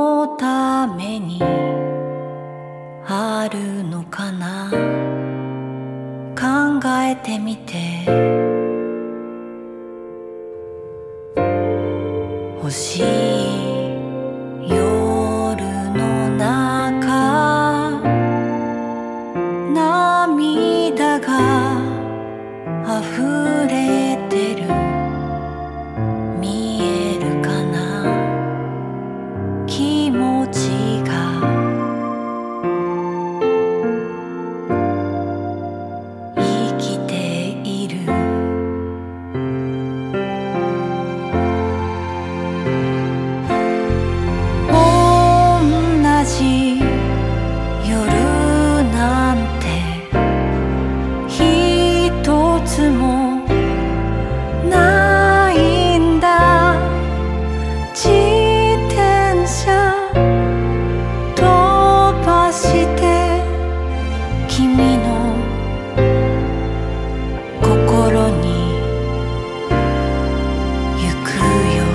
のためにあるのかな、考えてみて。星夜の中、涙が溢れてる、見えるかな、気持ちが。生きている。同じ夜なんて一つもないんだ。自転車飛ばして君の心に行くよ。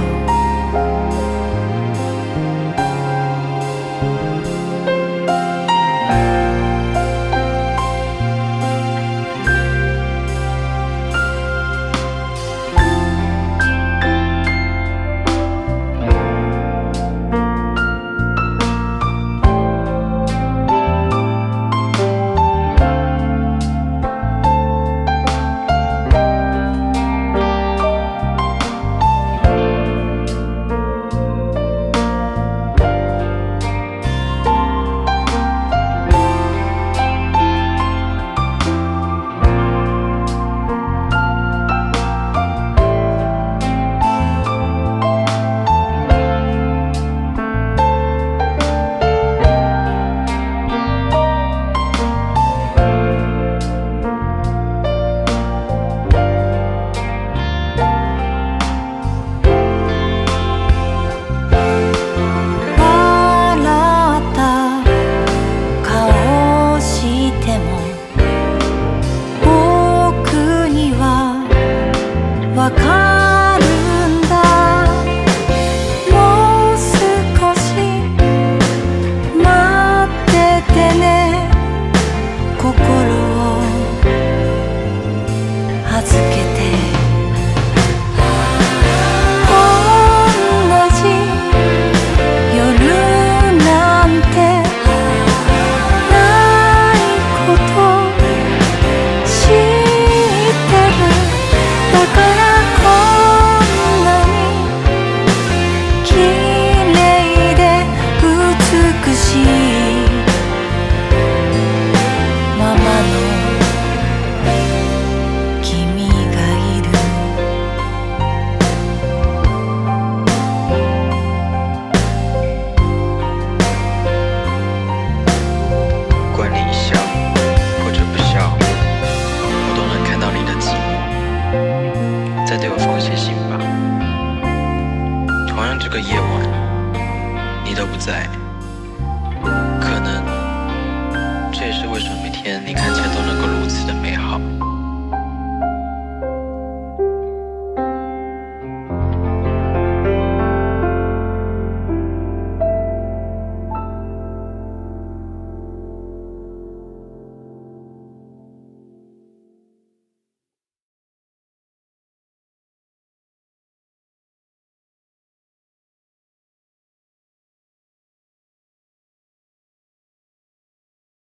わかるんだ。もう少し待っててね。心を預けて。同じ夜なんてないこと知ってる。だから再对我放些心吧。同样这个夜晚，你都不在，可能这也是为什么每天你看起来都能够如此的美好。